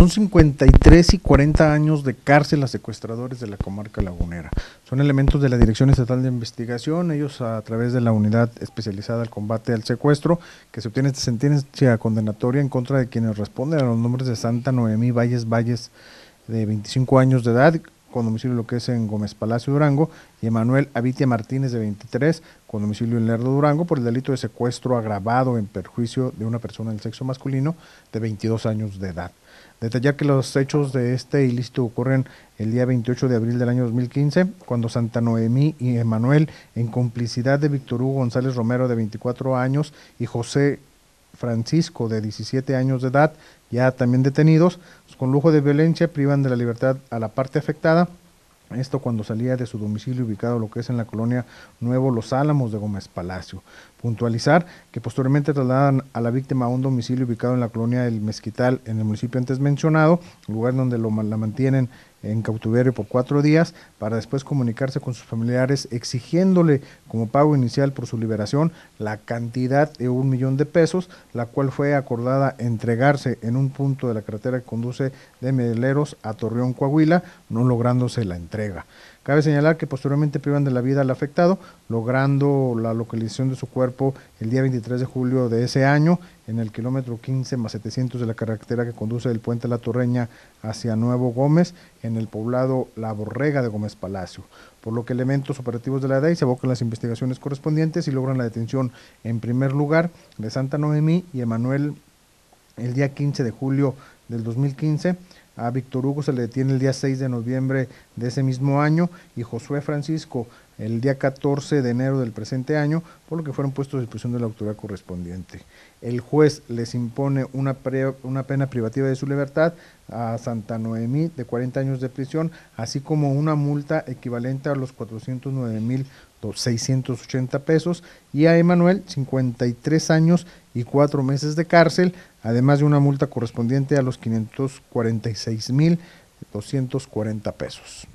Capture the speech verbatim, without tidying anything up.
Son cincuenta y tres y cuarenta años de cárcel a secuestradores de la comarca lagunera. Son elementos de la Dirección Estatal de Investigación, ellos a través de la Unidad Especializada al Combate al Secuestro, que se obtiene esta sentencia condenatoria en contra de quienes responden a los nombres de Santa Noemí Valles Valles, de veinticinco años de edad, con domicilio lo que es en Gómez Palacio, Durango, y Emanuel Avitia Martínez, de veintitrés, con domicilio en Lerdo, Durango, por el delito de secuestro agravado en perjuicio de una persona del sexo masculino de veintidós años de edad. Detallar que los hechos de este ilícito ocurren el día veintiocho de abril del año dos mil quince, cuando Santa Noemí y Emanuel, en complicidad de Víctor Hugo González Romero, de veinticuatro años, y José Francisco, de diecisiete años de edad, ya también detenidos, pues, con lujo de violencia, privan de la libertad a la parte afectada. Esto cuando salía de su domicilio ubicado lo que es en la colonia Nuevo Los Álamos de Gómez Palacio. Puntualizar que posteriormente trasladan a la víctima a un domicilio ubicado en la colonia El Mezquital, en el municipio antes mencionado, lugar donde lo, la mantienen en cautiverio por cuatro días, para después comunicarse con sus familiares exigiéndole como pago inicial por su liberación la cantidad de un millón de pesos, la cual fue acordada entregarse en un punto de la carretera que conduce de Meleros a Torreón, Coahuila, no lográndose la entrega. Cabe señalar que posteriormente privan de la vida al afectado, logrando la localización de su cuerpo el día veintitrés de julio de ese año, en el kilómetro quince más setecientos de la carretera que conduce del puente La Torreña hacia Nuevo Gómez, en el poblado La Borrega de Gómez Palacio. Por lo que elementos operativos de la D E I se abocan las investigaciones correspondientes y logran la detención en primer lugar de Santa Noemí y Emanuel el día quince de julio del dos mil quince. A Víctor Hugo se le detiene el día seis de noviembre de ese mismo año y Josué Francisco el día catorce de enero del presente año, por lo que fueron puestos a disposición de la autoridad correspondiente. El juez les impone una, pre, una pena privativa de su libertad a Santa Noemí de cuarenta años de prisión, así como una multa equivalente a los cuatrocientos nueve mil seiscientos ochenta pesos, y a Emanuel cincuenta y tres años y cuatro meses de cárcel, además de una multa correspondiente a los quinientos cuarenta y seis mil doscientos cuarenta pesos.